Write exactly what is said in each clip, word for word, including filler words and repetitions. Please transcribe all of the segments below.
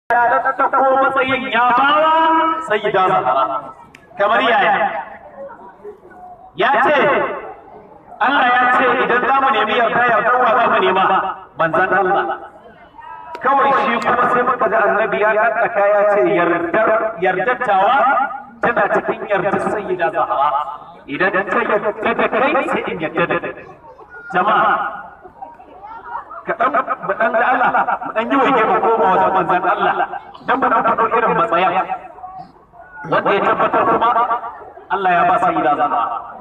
ya ɗauko matsayin ya bawa sayyida Zahra kamar yaya ya ce Allah ya ce idan za mu nemi yarda yardar wa za mu nema manzan Allah kawai shi kuma sai muka ji annabi ya ɗaɗɗaka ya ce yardar yardattawa tana cikin yardar sayyida Zahra idan ta yarda da kai sai in yarda da kai jama'a kaɗan mu ɗan da Allah mu ɗan yi waje mu koma wajen manzan Allah dan mu ɗan faɗo irin matsaya wanda ya tabbatar kuma Allah ya ba sayyida Zahra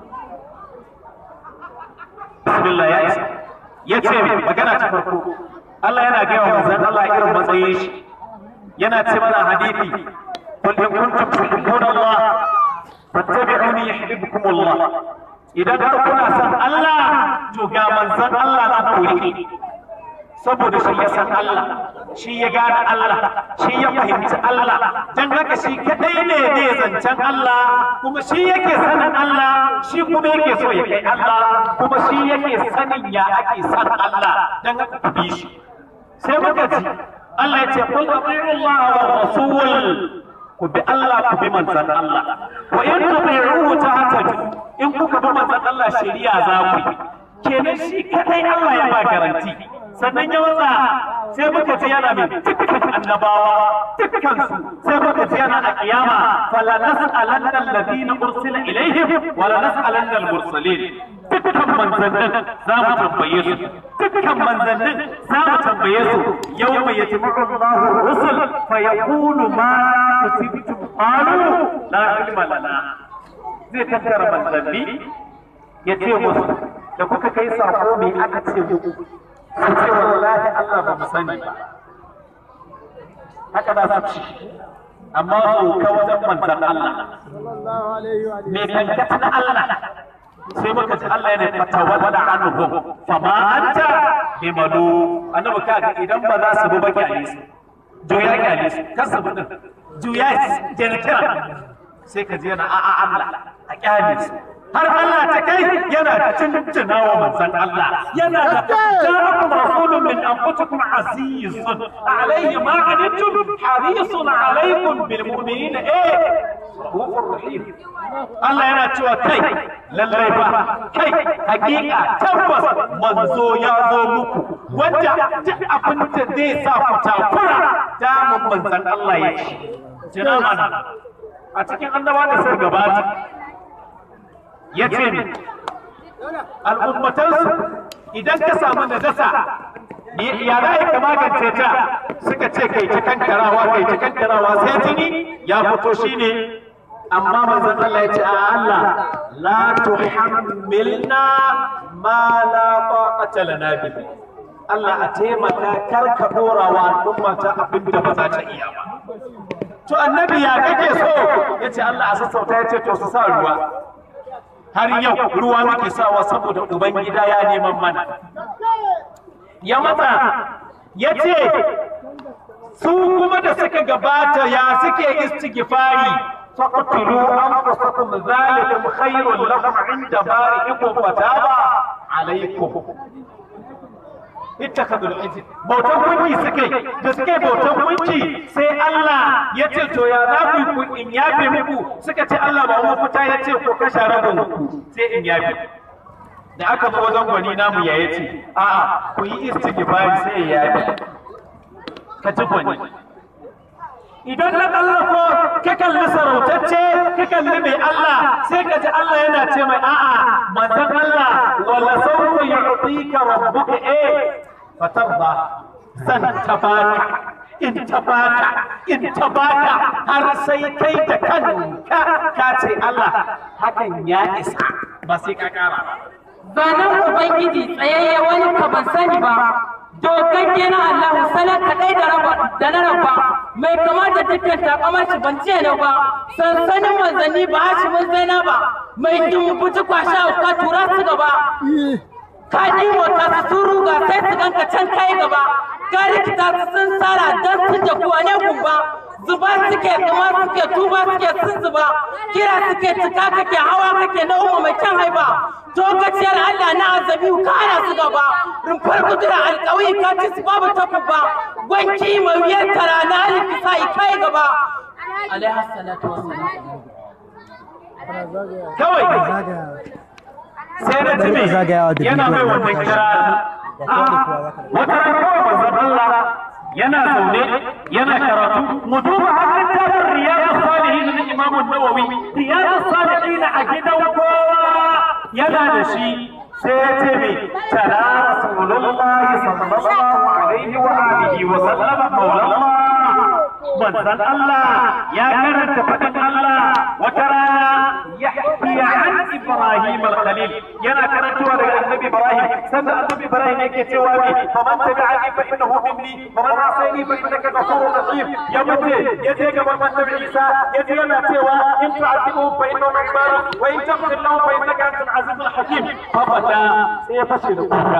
bismillah ya isa ya ce magana ta farko Allah yana gaya wa manzan Allah irin matsayin shi yana ce mana hadisi qul in kuntum tuhibbuna Allah fattabi'uni yuhibbukum Allah idan kuna son Allah to ga manzan Allah na koyi saboda shi ya san Allah shi ya gane Allah shi ya fahimci Allah dan haka shi kadai ne ne zancen Allah kuma shi yake sanin Allah shi kuma yake so ya kai Allah kuma shi yake sanin ya ake san Allah dan haka ku bi shi sai muka ji Allah ya ce qul ati'u Allah wa rasul ku bi Allah ku bi manzon Allah wa in tubi'uhu tahtadu in kuka bi manzon Allah shari'a za ku yi kenan shi kadai Allah ya ba garanti sannan ya watsa sai muka ji yana mai dukkan annabawa dukkan su sai muka ji yana a kiyama fala nas'alanna alladhina ursila ilaihim wala nas'alanna al-mursalin dukkan manzannin za mu tambaye su dukkan manzannin za mu tambaye su yawma yajma'u Allahu ar-rusul fa yaqulu ma kutibtum qalu la ilma lana zai tattara manzanni ya ce musu da kuka kai sako me aka ce muku sun ce wallahi Allah ba mu sani ba haka da su ci amma su ka wajen manzan Allah me kankata na Allah sai muka ji Allah yana fatawalla anhum fa ma anta bi malu annabi kaga idan ba za su bi ba kyale su juya kyale su kasu din juya jenetara sai ka ji yana a'a Allah a kyale su har Allah ta kai yana da tuntuna wa manzon Allah yana da ja'akum rasulun min anfusikum azizun alayhi ma antum harisun alaykum bil mu'minina eh rahim Allah yana cewa kai lallai ba kai hakika tabbas manzo ya zo muku wanda duk abin da zai sa ku takura da manzon Allah ya ci jira mana a cikin annabawa da sai gabata ya ce ne al'ummatansu idan ka samu najasa ya za ka magance ta suka ce kai ta kankarawa kai ta kankarawa sai jini ya fito shi ne amma manzon Allah ya ce a Allah la tuhammilna ma la taqata lana bihi Allah a taimaka kar ka dora wa al'umma ta abin da ba za ta iya ba to annabi ya kake so yace Allah a sassauta yace to su sa ruwa har yau ruwa muke sawa saboda ubangida ya neman mana ya matsa ya ce su kuma da suka gabata ya suke istighfari faqtulu anfusakum zalikum khairun lakum inda bari'ikum fataba alaykum ittakhadul ijl bautan gunki suke da suke bautan gunki sai Allah ya ce to ya za ku ku in yafe muku suka ce Allah ba mu fita ya ce ko kashe rabin ku sai in yafe da aka zo wajen gwani namu ya yace a'a ku yi istighfar sai ya yafe ka ji gwani idan na kallafo ka kalli sarautacce ka kalli mai Allah sai ka ji Allah yana ce mai a'a manzon Allah wala sawfa yu'tika rabbuka eh fatarda san tabaka in tabaka in tabaka har sai kai da kanka ka ce Allah hakan ya isa ba sai ka kara ba zanen ubangiji tsayayye wani ka ban sani ba dokakke na Allah sanar kadai da raba da na raba mai kama da dukkan takamar shi ban ce na ba sansanin manzanni ba shi mun zaina ba mai dumbuci kwasha ka tura su gaba ka ji mota su sun ruga sai su ganka can kai gaba ka rikita su sun tsara don sun da kuwa ne gumba zuba suke zuma suke tuba suke sun zuba kira suke cika kake hawa kake na umma mai kyan haiba tokaciyar Allah na azabi ka hana su gaba rumfar kudura alƙawi ka ci su babu tafi ba gwanki mai wuyar tara na halitta yi kai gaba alaihi salatu wassalam kawai sai na tuni yana mai wannan kira wata kawai manzon Allah yana zaune yana karatu mu duba hannun tabar riyadus salihin na Imam Nawawi riyadus salihin a gidan kowa yana da shi sai ya ce mai tara rasulullahi sallallahu alaihi wa alihi wa sallam maulallah manzon Allah ya karanta fadin Allah wata rana yahki an Ibrahim al-Khalil yana karantawa daga annabi Ibrahim sannan annabi Ibrahim yake cewa ne faman tabi'ani fa innahu minni faman asani fa innaka ghafurur rahim ya mace yaje gaban annabi Isa yaje yana cewa in tu'adibu fa innahu ibaduk wa in taghfir lahu fa innaka antal azizul hakim fabata sai ya fashe da kuka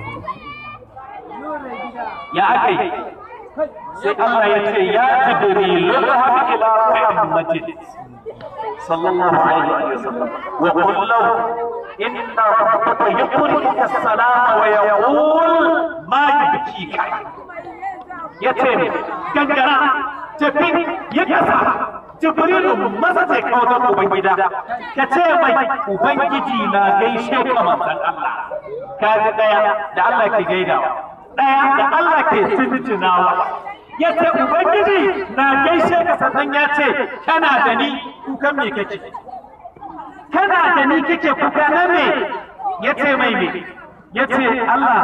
ya akai sai Allah ya ce ya jibril lahab ila muhammadin sallallahu alaihi wasallam wa qul lahu inna rabbaka yuqri'uka as-salama wa yaqul ma yubkika yace gangara tafi ya kasa jibril masa sai kawo da ubangida ka ce mai ubangiji na gaishe ka manzon Allah ka ga daya da Allah ke gaidawa daya da Allah ke tuntunawa ya ce ubangiji na gaishe ka sannan ya ce kana da ni kukan me kake kana da ni kake kuka na me ya ce mai me ya ce Allah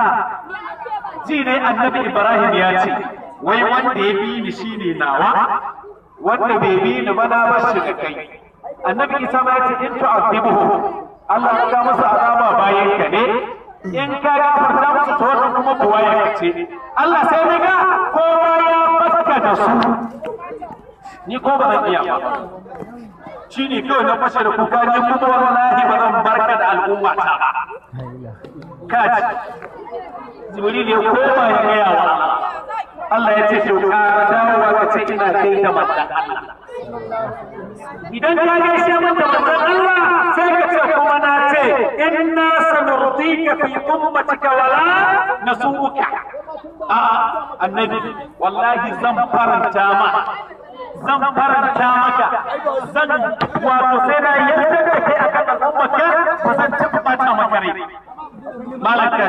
ji ne annabi Ibrahim ya ce wai wanda ya bi ni shine nawa wanda bai bi ni ba na bar shi da kai annabi Isa ma ya ce in tu'adibuhu Allah ya ga masa azaba bayan ka ne in ka gafarta musu to wannan kuma kowa ya ce Allah sai na ga kowa ya faska da su ni ko ba zan iya ba shi ne kawai na fashe da kuka ni kuma wallahi ba zan barka da al'umma ta ba kaji Jibril ya koma ya gaya wa Allah ya ce to ka dawo ka ce ina kai da manzon Allah idan ka gaishe mun da manzon Allah sai ka ce kuma na ce inna sanurdika fi ummatika wala nasuuka a annabi wallahi zan faranta ma zan faranta maka zan wato sai na yadda da kai akan al'ummarka ba zan taɓa ɓata maka rai malaka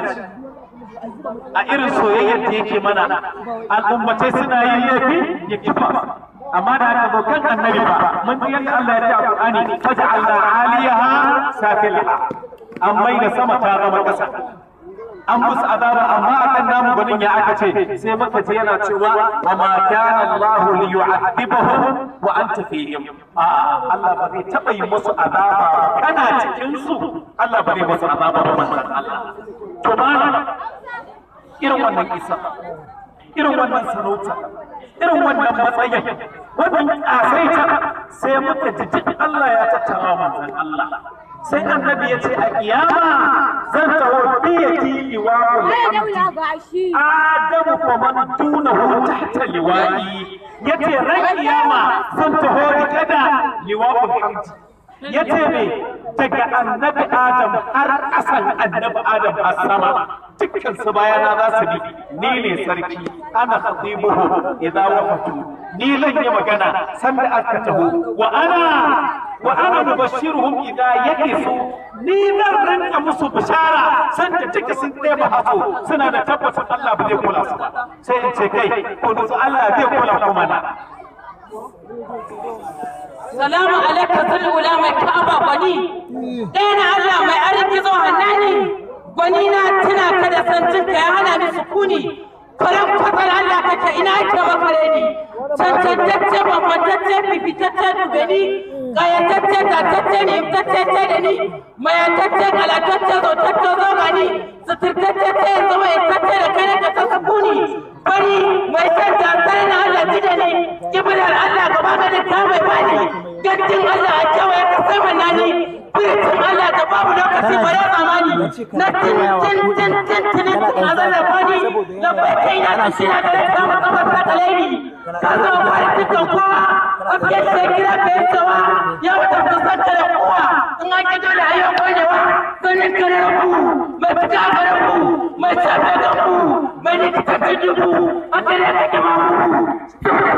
a irin soyayyar da yake mana al'ummatai suna yin laifi ya kifa amma da haka abokan annabi ba mun ji yadda Allah ya ce a Qur'ani faj'alna 'aliyaha safilaha an mai da sama ta zama ƙasa an musu azaba amma akan namu gwanin ya aka ce sai muka ji yana cewa wa ma kana Allah li yu'adhibahum wa anta fihim a Allah ba zai taba yi musu azaba kana cikin su Allah ba zai musu azaba ba manzon Allah to ba irin wannan isa irin wannan sarauta irin wannan matsayin wannan kasaita sai muka ji Allah ya tattara manzon Allah sai annabi ya ce a kiyama zan tawo biyati liwa'ul hamdi adamu fa man dunahu tahta liwa'i yace ran kiyama zan taho rike da liwa'ul hamdi yace me daga annabi adam har asan annabi adam a sama dukkan su bayana za su bi ni ne sarki ana khatibuhu idza waqatu ni zan yi magana sanda aka taho wa ana wa ana mubashiruhum idza yakisu ni zan rinka musu bishara sanda duka sun ɗeba haso suna da tabbacin Allah ba zai kula su ba sai in ce kai ko nutsu Allah zai kula kuma na salamu alaika zulula mai ka'aba gwani ɗaya na Allah mai arziki zo hannani gwani na tuna ka da santinka ya hana ni sukuni faran kwakwar Allah kake ina ake makare ni cancantacce bambantacce fifitacce dube ni ƙayatacce tatacce ne imtacce da ni mayatacce galatacce zautacce zo gani suturtacce yanzu mai tacce da kai ka ta sukuni bari mai shan gasar na Allah ji da ni kibilar Allah gaba ganin ta mai bani gajin Allah a kewaye ka sai manani birtin Allah da babu lokaci ba ya zamani na tin tin tin tin tin a zara bani na bai kai na da shi na da ta maka ta kalaini ka zo ba dukkan kowa a fiye da kira ka yi tsawa ya wata kusanta da kowa in an ki dole a yau kwanewa ganin kare ku mai fita kare ku mai shafe ga ku mai likitaccen dubu a kare ka kima ku